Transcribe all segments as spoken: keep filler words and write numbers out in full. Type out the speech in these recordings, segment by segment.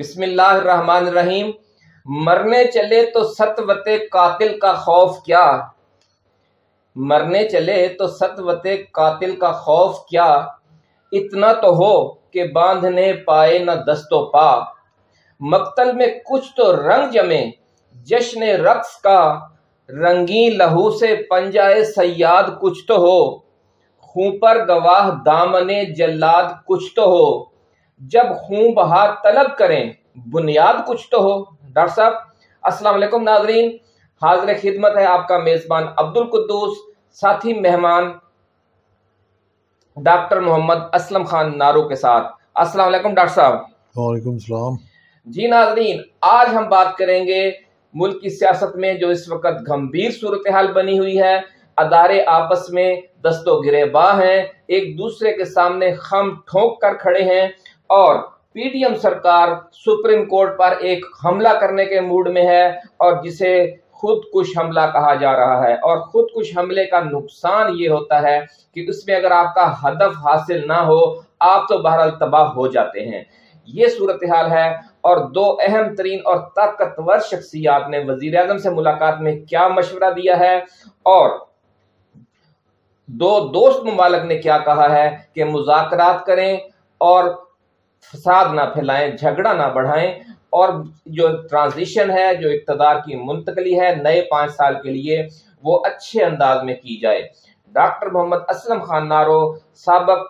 बिस्मिल्लाहिर्रहमानिर्रहीम। मरने चले तो सतवते कातिल का खौफ क्या, मरने चले तो सतवते कातिल का खौफ क्या, इतना तो हो कि बांधने पाए न दस्तो पा। मक्तल में कुछ तो रंग जमे जश्न रक्स का, रंगीन लहू से पंजाए सयाद कुछ तो हो। खूं पर गवाह दामने जल्लाद कुछ तो हो, जब खूं बहा तलब करें बुनियाद कुछ तो हो। डॉक्टर साहब अस्सलाम वालेकुम नाजरीन, हाजिर खिदमत है आपका मेजबान अब्दुल कुद्दूस, साथी मेहमान डॉक्टर मोहम्मद असलम खान नारो के साथ। अस्सलाम वालेकुम डॉक्टर साहब। वालेकुम सलाम। जी नाजरीन, आज हम बात करेंगे मुल्क की सियासत में जो इस वक्त गंभीर सूरत हाल बनी हुई है। अदारे आपस में दस्तो गिरेबान हैं, एक दूसरे के सामने खम ठोक कर खड़े हैं और पीडीएम सरकार सुप्रीम कोर्ट पर एक हमला करने के मूड में है और जिसे खुदकुश हमला कहा जा रहा है। और खुदकुश हमले का नुकसान ये होता है कि उसमें अगर आपका हदफ हासिल ना हो आप तो बहरहाल तबाह हो जाते हैं। ये सूरत हाल है और दो अहम तरीन और ताकतवर शख्सियात ने वजीर आजम से मुलाकात में क्या मशवरा दिया है और दो दोस्त मुमालिक ने क्या कहा है कि मुज़ाकरात करें और फसाद ना फैलाएं, झगड़ा ना बढ़ाएं और जो ट्रांजिशन है, जो इक़्तिदार की मुंतकली है नए पाँच साल के लिए, वो अच्छे अंदाज में की जाए। डॉक्टर मोहम्मद असलम खान नारो साबक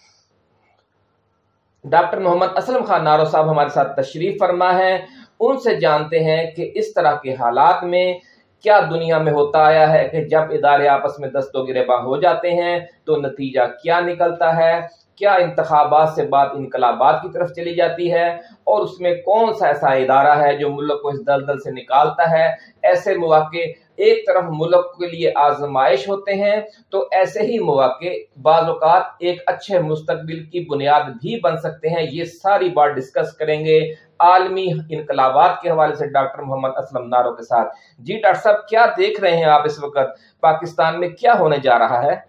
डॉक्टर मोहम्मद असलम खान नारो साहब हमारे साथ तशरीफ फरमा है। उनसे जानते हैं कि इस तरह के हालात में क्या दुनिया में होता आया है कि जब इदारे आपस में दस्तो गिरेबा हो जाते हैं तो नतीजा क्या निकलता है, क्या इंतखाबात से बात इनकलाबात की तरफ चली जाती है और उसमें कौन सा ऐसा इदारा है जो मुल्क को इस दलदल से निकालता है। ऐसे मौके एक तरफ मुल्क के लिए आजमाइश होते हैं तो ऐसे ही मौके बाज़ औक़ात एक अच्छे मुस्तकबिल की बुनियाद भी बन सकते हैं। ये सारी बात डिस्कस करेंगे आलमी इनकलाबात के हवाले से डॉक्टर मोहम्मद असलम नारो के साथ। जी डॉक्टर साहब, क्या देख रहे हैं आप इस वक्त पाकिस्तान में क्या होने जा रहा है?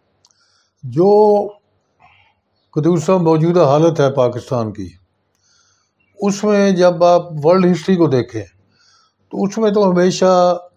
जो कुद्दूस साहब मौजूदा हालत है पाकिस्तान की, उसमें जब आप वर्ल्ड हिस्ट्री को देखें तो उसमें तो हमेशा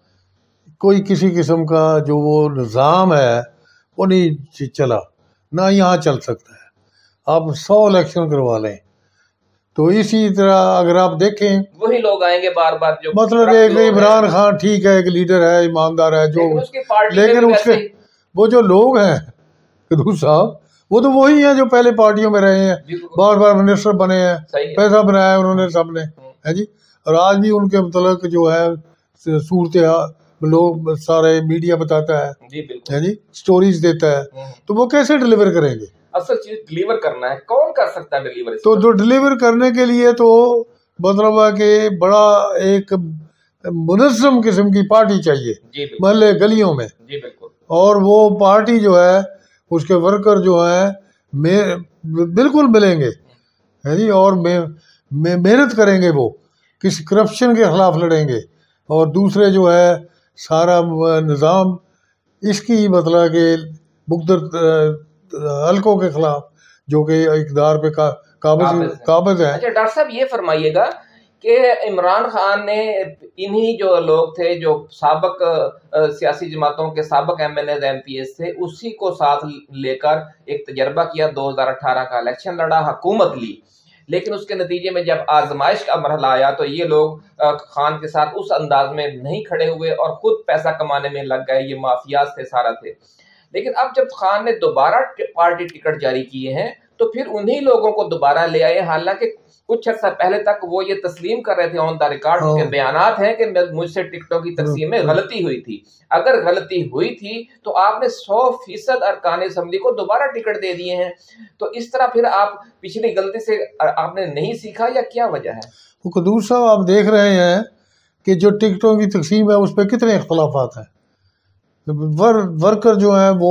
कोई किसी किस्म का जो वो निज़ाम है वो नहीं चला, ना यहाँ चल सकता है। आप सौ इलेक्शन करवा लें तो इसी तरह अगर आप देखें वही लोग आएंगे बार बार। जो मतलब एक इमरान खान ठीक है, एक लीडर है, ईमानदार है, जो लेकिन उसकी पार्टी लेकिन उसके वो जो लोग हैं कुद्दूस साहब, वो तो वही हैं जो पहले पार्टियों में रहे हैं, बार बार मिनिस्टर बने हैं, पैसा बनाया उन्होंने सबने, है जी। और आज भी उनके मतलब जो है सूरत लोग सारे मीडिया बताता है, है जी, स्टोरीज देता है, तो वो कैसे डिलीवर करेंगे? असल चीज डिलीवर करना है, कौन कर सकता है डिलीवर? तो जो डिलीवर करने के लिए तो मतलब है कि बड़ा एक मुनज़्ज़म किस्म की पार्टी चाहिए महल्ले गलियों में। जी बिल्कुल। और वो पार्टी जो है उसके वर्कर जो है बिल्कुल मिलेंगे, है जी, और मेहनत करेंगे, वो किसी करप्शन के खिलाफ लड़ेंगे और दूसरे जो है सारा निज़ाम इसकी मतलब के मुख्तलिफ हल्कों के खिलाफ जो कि इक़्तिदार पे का, काबिज काबिज है। अच्छा डॉक्टर साहब, ये फरमाइएगा कि इमरान खान ने इन्हीं जो लोग थे जो साबक सियासी जमातों के साबक M N M P S थे, उसी को साथ लेकर एक तजर्बा किया, दो हज़ार अठारह का इलेक्शन लड़ा, हुकूमत ली, लेकिन उसके नतीजे में जब आजमाइश का मरहला आया तो ये लोग खान के साथ उस अंदाज में नहीं खड़े हुए और खुद पैसा कमाने में लग गए। ये माफियाज थे, सारा थे। लेकिन अब जब खान ने दोबारा पार्टी टिकट जारी किए हैं तो फिर उन्हीं लोगों को दोबारा ले आए, हालांकि कुछ अर्सा पहले तक वो ये तस्लीम कर रहे थे, ऑन द रिकॉर्ड उनके बयानात हैं कि मुझसे टिकटों की तकसीम में गलती हुई थी। अगर गलती हुई थी तो आपने सौ फीसद अरकान असम्बली को दोबारा टिकट दे दिए हैं, तो इस तरह फिर आप पिछली गलती से आपने नहीं सीखा या क्या वजह है? वो कुद्दूस साहब, आप देख रहे हैं कि जो टिकटों की तकसीम है उस पर कितने इख्तलाफात हैं। वर, वर्कर जो हैं वो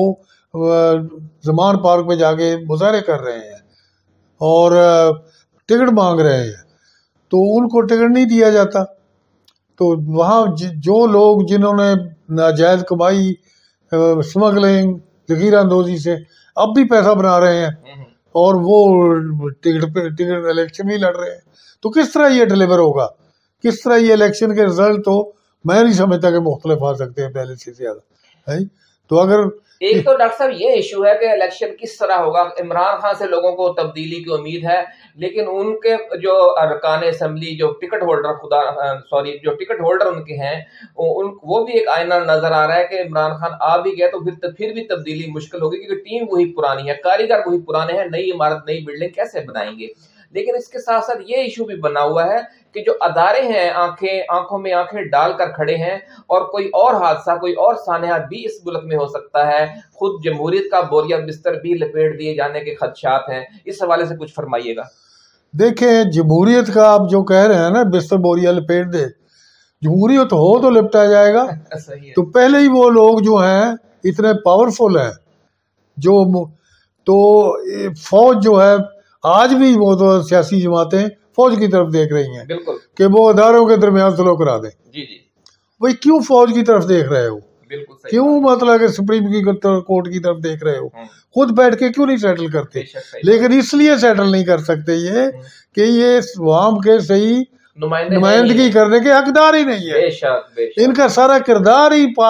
ज़मान पार्क में जाके मुजाहरे कर रहे हैं और टिकट मांग रहे हैं, तो उनको टिकट नहीं दिया जाता। तो वहाँ जो लोग जिन्होंने नाजायज़ कमाई स्मगलिंग ज़ख़ीरा अंदोज़ी से अब भी पैसा बना रहे हैं और वो टिकट पे टिकट इलेक्शन ही लड़ रहे हैं, तो किस तरह ये डिलीवर होगा? किस तरह ये इलेक्शन के रिजल्ट तो मैं नहीं समझता कि मुख्तलिफ आ सकते हैं पहले से ज्यादा, है। तो अगर एक तो डॉक्टर साहब ये इशू है कि इलेक्शन किस तरह होगा। इमरान खान से लोगों को तब्दीली की उम्मीद है, लेकिन उनके जो अरकान असेंबली जो टिकट होल्डर खुदा सॉरी जो टिकट होल्डर उनके हैं उन वो भी एक आईना नजर आ रहा है कि इमरान खान आ भी गया तो फिर फिर भी तब्दीली मुश्किल होगी, क्योंकि टीम वही पुरानी है, कारीगर वही पुराने हैं, नई इमारत नई बिल्डिंग कैसे बनाएंगे। लेकिन इसके साथ साथ ये इशू भी बना हुआ है कि जो अदारे हैं आंखें आंखों में आंखें डालकर खड़े हैं और कोई और हादसा कोई और सानहा भी इस मुल्क में हो सकता है। खुद जमहूरियत का बोरिया बिस्तर भी लपेट दिए जाने के खदशात हैं। इस हवाले से कुछ फरमाइएगा। देखें, जमहूरियत का आप जो कह रहे हैं ना, बिस्तर बोरिया लपेट दे, जमहूरियत हो तो लिपटा जाएगा। सही है। तो पहले ही वो लोग जो हैं इतने पावरफुल हैं, जो तो फौज जो है आज भी वो तो सियासी जमातें फौज की तरफ देख रही हैं बिल्कुल कि वो अदारों के दरमियान स्लो करा दें। जी जी भाई क्यों फौज की तरफ देख रहे हो? बिल्कुल सही क्यों मतलब कि सुप्रीम की कोर्ट की तरफ देख रहे हो? खुद बैठ के क्यों नहीं सेटल करते? लेकिन इसलिए सेटल नहीं कर सकते ये कि ये अवाम के सही नुमाइंदगी करने के हकदार ही नहीं है। बेशक, बेशक। इनका सारा किरदार ही पा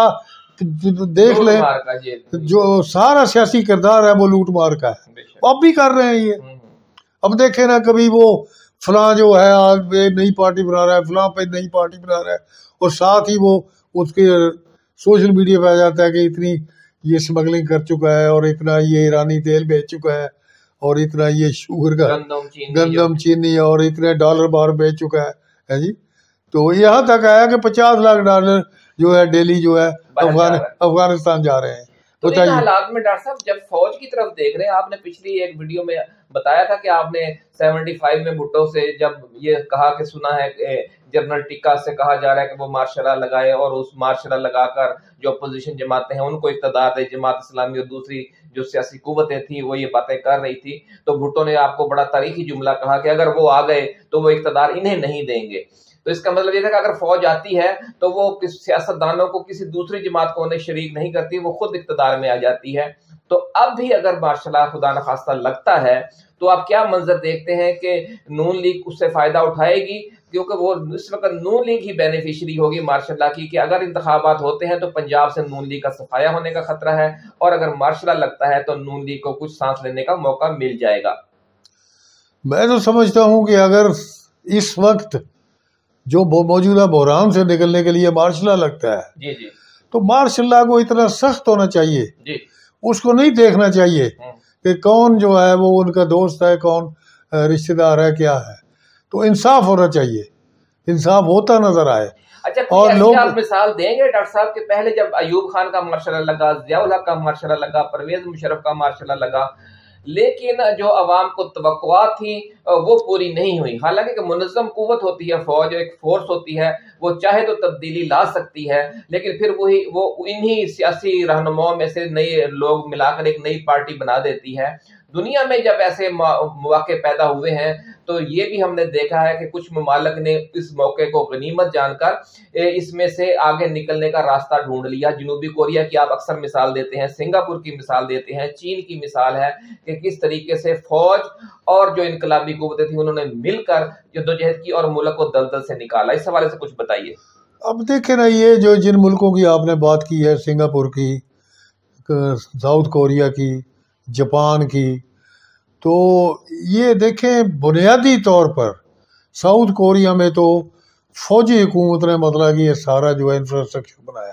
देख लें, जो सारा सियासी किरदार है वो लूट मार का है। अब भी कर रहे हैं ये। अब देखे ना, कभी वो फलां जो है आज नई पार्टी बना रहा है, फलां पे नई पार्टी बना रहा है, और साथ ही वो उसके सोशल मीडिया पे आ जाता है कि इतनी ये स्मगलिंग कर चुका है और इतना ये ईरानी तेल बेच चुका है और इतना ये शुगर का गंदम चीनी और इतने डॉलर बार बेच चुका है, है जी। तो यहाँ तक आया कि पचास लाख डॉलर जो है डेली जो है अफगान अफगानिस्तान जा रहे हैं। तो इन हालात में डॉक्टर साहब जब फौज की तरफ देख रहे हैं, आपने पिछली एक वीडियो में बताया था कि आपने पचहत्तर में भुट्टो से जब ये कहा कि सुना है जनरल टिक्का से कहा जा रहा है कि वो मार्शल लगाए और उस मार्शल लगाकर जो अपोजिशन जमातें हैं उनको इक़्तिदार दे, जमात इस्लामी और दूसरी जो सियासी कुव्वतें थी वो ये बातें कर रही थी, तो भुट्टो ने आपको बड़ा तारीखी जुमला कहा कि अगर वो आ गए तो वो इक़्तिदार इन्हें नहीं देंगे। तो इसका मतलब ये था कि अगर फौज आती है तो वो किस सियासतदानों को किसी दूसरी जमात को उन्हें शरीक नहीं करती, वो खुद इक़्तिदार में आ जाती है। तो अब भी अगर मार्शल खुदा न खास्ता लगता है तो आप क्या मंजर देखते हैं कि नून लीग उससे फायदा उठाएगी, क्योंकि वो इस वक्त नून लीग ही बेनिफिशरी होगी मार्शल की कि अगर इंतखाबात होते हैं तो पंजाब से नून लीग का सफाया होने का खतरा है और अगर मार्शल लगता है तो नून लीग को कुछ सांस लेने का मौका मिल जाएगा। मैं तो समझता हूँ कि अगर इस वक्त जो मौजूदा बहरान से निकलने के लिए मार्शल लगता है जी जी तो मार्शल को इतना सख्त होना चाहिए जी, उसको नहीं देखना चाहिए कि कौन जो है वो उनका दोस्त है, कौन रिश्तेदार है, क्या है। तो इंसाफ होना चाहिए, इंसाफ होता नजर आए। अच्छा, और लोग आप मिसाल देंगे डॉक्टर साहब के पहले जब अयूब खान का मार्शल लगा, जियाउल हक का मार्शल लगा, परवेज मुशर्रफ का मार्शल लगा, लेकिन जो अवाम को तवक्कुआत थी वो पूरी नहीं हुई। हालांकि कि मुनज़्ज़म कुव्वत होती है फौज, एक फोर्स होती है, वो चाहे तो तब्दीली ला सकती है, लेकिन फिर वही वो इन्हीं सियासी रहनुमाओं में से नए लोग मिलाकर एक नई पार्टी बना देती है। दुनिया में जब ऐसे मौके पैदा हुए हैं तो ये भी हमने देखा है कि कुछ ममालिक ने इस मौके को गनीमत जानकर इसमें से आगे निकलने का रास्ता ढूंढ लिया। जनूबी कोरिया की आप अक्सर मिसाल देते हैं, सिंगापुर की मिसाल देते हैं, चीन की मिसाल है कि किस तरीके से फौज और जो इनकलाबी कुव्वतें थी उन्होंने मिलकर जद्दोजहद की और मुल्क को दलदल से निकाला। इस हवाले से कुछ बताइए। अब देखें ना, ये जो जिन मुल्कों की आपने बात की है, सिंगापुर की, साउथ कोरिया की, जापान की, तो ये देखें बुनियादी तौर पर साउथ कोरिया में तो फौजी हुकूमत ने मतलब कि ये सारा जो है इंफ्रास्ट्रक्चर बनाया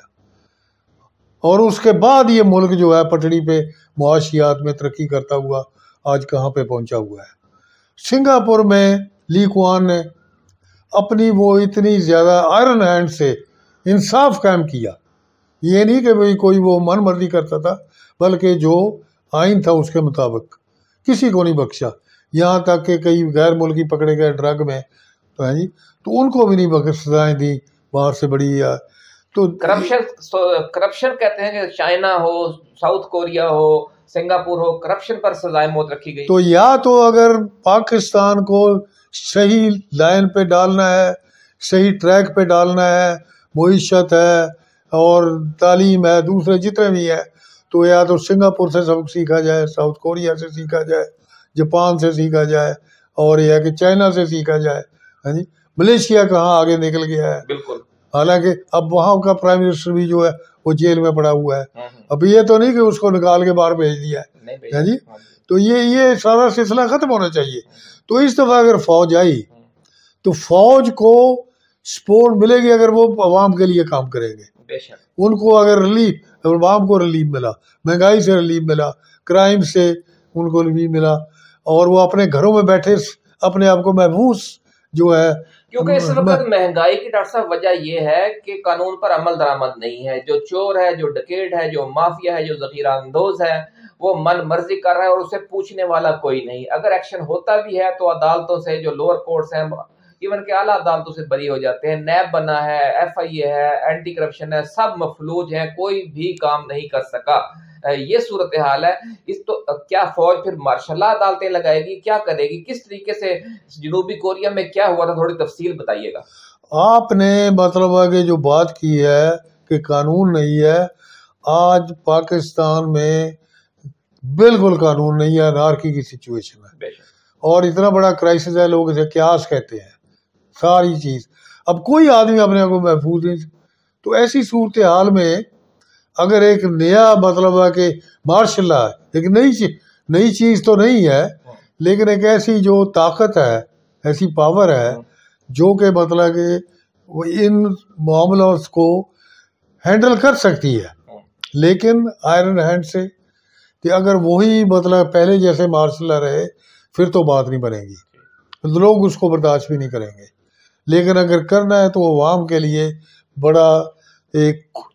और उसके बाद ये मुल्क जो है पटड़ी पे मुआशियात में तरक्की करता हुआ आज कहाँ पे पहुंचा हुआ है। सिंगापुर में ली कुआन ने अपनी वो इतनी ज़्यादा आयरन हैंड से इंसाफ कायम किया, ये नहीं कि भाई कोई वो मन मर्जी करता था, बल्कि जो आइन था उसके मुताबिक किसी को नहीं बख्शा। यहाँ तक कि कई गैर मुल्की पकड़े गए ड्रग में तो है जी, तो उनको भी नहीं बख्श सजाएं दी बाहर से बड़ी। या तो करप्शन करप्शन कहते हैं कि चाइना हो, साउथ कोरिया हो, सिंगापुर हो, करप्शन पर सजाए मौत रखी गई। तो या तो अगर पाकिस्तान को सही लाइन पे डालना है, सही ट्रैक पे डालना है, मुईशत है और तालीम है, दूसरे जितने भी है, तो या तो सिंगापुर से सबक सीखा जाए, साउथ कोरिया से सीखा जाए, जापान से सीखा जाए और यह है कि चाइना से सीखा जाए। हाँ जी, मलेशिया कहाँ आगे निकल गया है। बिल्कुल। हालांकि अब वहाँ का प्राइम मिनिस्टर भी जो है वो जेल में पड़ा हुआ है। अब ये तो नहीं कि उसको निकाल के बाहर भेज दिया है। हाँ जी, तो ये ये सारा सिलसिला खत्म होना चाहिए। तो इस दफा अगर फौज आई तो फौज को सपोर्ट मिलेगी अगर वो अवाम के लिए काम करेंगे। उनको अगर रिलीफ, अवाम को रिलीफ मिला, महंगाई से रिलीफ मिला, क्राइम से उनको रिलीफ मिला, और वो अपने घरों में बैठे अपने आप को महफूज जो है, क्योंकि इस वक्त महंगाई की डॉक्टर साहब वजह यह है कि कानून पर अमल दरामद नहीं है। जो चोर है, जो डकैत है, जो माफिया है, जो जखीरा अंदोज है, वो मन मर्जी कर रहा है और उसे पूछने वाला कोई नहीं। अगर एक्शन होता भी है तो अदालतों से, जो लोअर कोर्ट्स हैं, इवन के आला अदालतों से बरी हो जाते हैं। नैब बना है, एफ आई ए है, एंटी करप्शन है, सब मफलूज हैं, कोई भी काम नहीं कर सका। ये सूरत हाल है। इस तो क्या फौज फिर मार्शल अदालतें लगाएगी, क्या करेगी, किस तरीके से? जनूबी कोरिया में क्या हुआ था, थोड़ी तफसील बताइएगा। आपने मतलब है कि जो बात की है कि कानून नहीं है, आज पाकिस्तान में बिल्कुल कानून नहीं है, अनार्की की सिचुएशन है और इतना बड़ा क्राइसिस है, लोग इसे क्यास कहते हैं सारी चीज। अब कोई आदमी अपने आप को महफूज नहीं। तो ऐसी सूरत हाल में अगर एक नया मतलब है कि मार्शल लॉ एक नई चीज नई चीज तो नहीं है, लेकिन एक ऐसी जो ताकत है, ऐसी पावर है जो कि मतलब कि वो इन मामलों को हैंडल कर सकती है, लेकिन आयरन हैंड से। कि अगर वही मतलब पहले जैसे मार्शल लॉ रहे फिर तो बात नहीं बनेगी, तो लोग उसको बर्दाश्त भी नहीं करेंगे। लेकिन अगर करना है तो अवाम के लिए बड़ा एक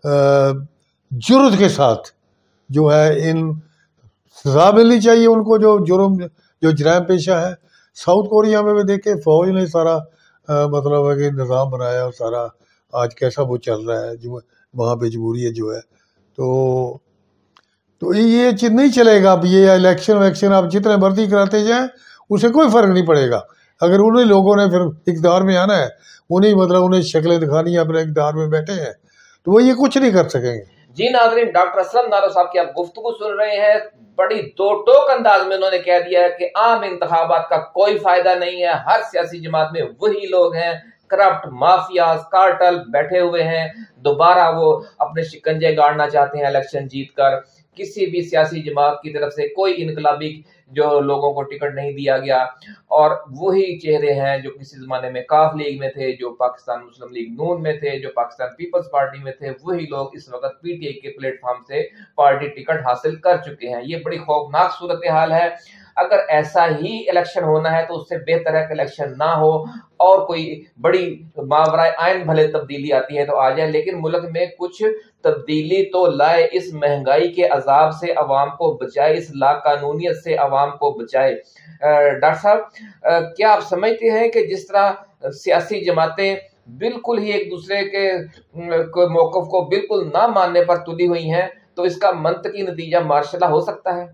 जुर्रत के साथ जो है इन सजा मिलनी चाहिए उनको, जो जुर्म जो जराइम पेशा है। साउथ कोरिया में भी देखे फौज ने सारा आ, मतलब है कि निज़ाम बनाया और सारा आज कैसा वो चल रहा है, जो वहाँ पे जमहूरियत जो है। तो तो ये चीज नहीं चलेगा। अब ये इलेक्शन वैक्शन आप जितने मर्जी कराते जाएं उसे कोई फर्क नहीं पड़ेगा। अगर उन्हीं लोगों ने फिर इक़्तिदार में आना है, उन्हीं मतलब उन्हें शक्लें दिखानी है, अपने इक़्तिदार में बैठे हैं, तो वो ये कुछ नहीं कर सकेंगे। जी नाज़रीन, डॉक्टर असलम नारो साहब की आप गुफ्तगू सुन रहे हैं। बड़ी दो टोक अंदाज में उन्होंने कह दिया है कि आम इंतखाबात का कोई फायदा नहीं है। हर सियासी जमात में वही लोग हैं, करप्ट माफिया कार्टल बैठे हुए हैं। दोबारा वो अपने शिकंजे गाड़ना चाहते हैं इलेक्शन जीतकर। किसी भी सियासी जमात की तरफ से कोई इनकलाबी जो लोगों को टिकट नहीं दिया गया, और वही चेहरे हैं जो किसी जमाने में काफ लीग में थे, जो पाकिस्तान मुस्लिम लीग नून में थे, जो पाकिस्तान पीपल्स पार्टी में थे, वही लोग इस वक्त पीटीआई के प्लेटफॉर्म से पार्टी टिकट हासिल कर चुके हैं। ये बड़ी खौफनाक सूरत हाल है। अगर ऐसा ही इलेक्शन होना है तो उससे बेहतर है कि इलेक्शन ना हो और कोई बड़ी मावराए आइन भले तब्दीली आती है तो आ जाए, लेकिन मुल्क में कुछ तब्दीली तो लाए, इस महंगाई के अजाब से अवाम को बचाए, इस लाकानूनियत से अवाम को बचाए। डॉक्टर साहब, क्या आप समझते हैं कि जिस तरह सियासी जमातें बिल्कुल ही एक दूसरे के मौक़िफ़ को बिल्कुल ना मानने पर तुली हुई हैं, तो इसका मंतकी नतीजा मार्शल लॉ हो सकता है?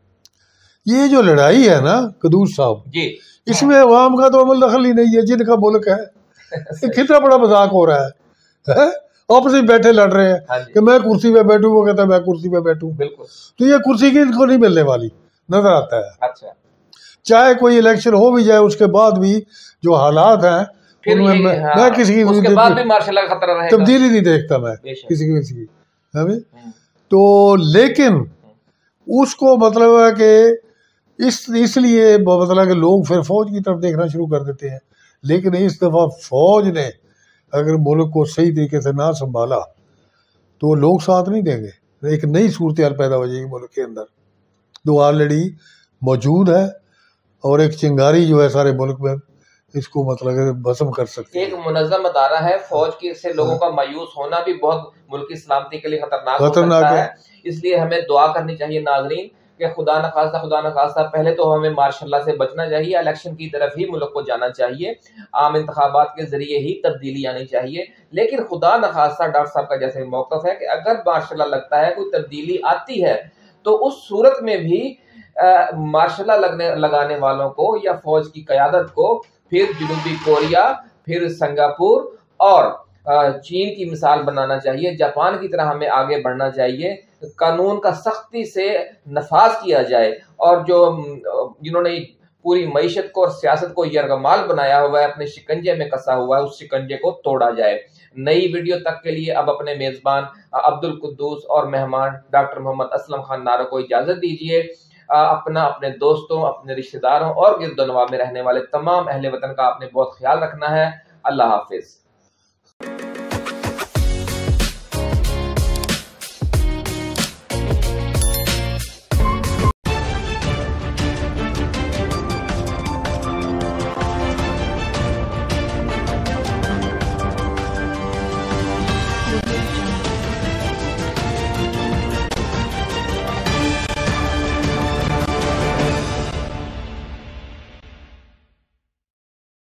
ये जो लड़ाई है ना कदूस साहब जी, इसमें अवाम का तो अमल दखल ही नहीं है, जिनका मुल्क है। कितना बड़ा मजाक हो रहा है, है? आपस में बैठे लड़ रहे हैं कि मैं कुर्सी पे बैठूं, वो कहता है मैं कुर्सी पे बैठूं। बिल्कुल। तो ये कुर्सी की इनको नहीं मिलने वाली नजर आता है। अच्छा, चाहे कोई इलेक्शन हो भी जाए उसके बाद भी जो हालात हैं उनमें मैं, हाँ, मैं किसी की उसके बाद भी मार्शल लॉ का खतरा रहेगा। तब्दीली नहीं देखता मैं किसी की किसी की हमें। तो लेकिन उसको मतलब है कि इस इसलिए मतलब कि लोग फिर फौज की तरफ देखना शुरू कर देते हैं। लेकिन इस दफा फौज ने अगर मुल्क को सही तरीके से ना संभाला तो लोग साथ नहीं देंगे। एक नई सूरत हाल पैदा हो जाएगी मुल्क के अंदर, जो ऑलरेडी मौजूद है, और एक चिंगारी जो है सारे मुल्क में इसको मतलब भस्म कर सकती है। एक मुनज़्ज़म अदारा है फौज की, से लोगों का मायूस होना भी बहुत मुल्क की सलामती के लिए खतरनाक हो सकता है। इसलिए हमें दुआ करनी चाहिए नाज़रीन कि खुदा न खास्ता खुदा न खास्ता पहले तो हमें मार्शल लॉ से बचना चाहिए, इलेक्शन की तरफ ही मुल्क को जाना चाहिए, आम इंतखाबात के जरिए ही तब्दीली आनी चाहिए। लेकिन खुदा न खास्ता डॉक्टर साहब का जैसे मौक़िफ़ है कि अगर मार्शल लॉ लगता है, कोई तब्दीली आती है, तो उस सूरत में भी मार्शल लॉ लगने लगाने वालों को या फौज की क़यादत को फिर जनूबी कोरिया, फिर सिंगापुर और चीन की मिसाल बनाना चाहिए, जापान की तरह हमें आगे बढ़ना चाहिए, कानून का सख्ती से नफाज किया जाए और जो जिन्होंने पूरी मईशत को और सियासत को यरगमाल बनाया हुआ है, अपने शिकंजे में कसा हुआ है, उस शिकंजे को तोड़ा जाए। नई वीडियो तक के लिए अब अपने मेजबान अब्दुल कुद्दूस और मेहमान डॉक्टर मोहम्मद असलम खान नारो को इजाजत दीजिए। अपना, अपने दोस्तों, अपने रिश्तेदारों और गिरदोनवा में रहने वाले तमाम अहले वतन का आपने बहुत ख्याल रखना है। अल्लाह हाफिज।